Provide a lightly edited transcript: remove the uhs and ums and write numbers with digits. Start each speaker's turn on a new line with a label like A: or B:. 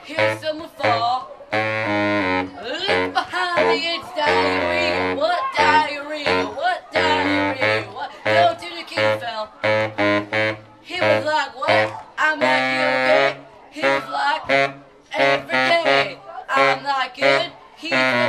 A: hear someone fall. Look behind me, it's diarrhea. What diarrhea? What diarrhea? What? Go to the kid fell. He was like, what? I'm like, you okay? He was like, every day. I'm not good. He's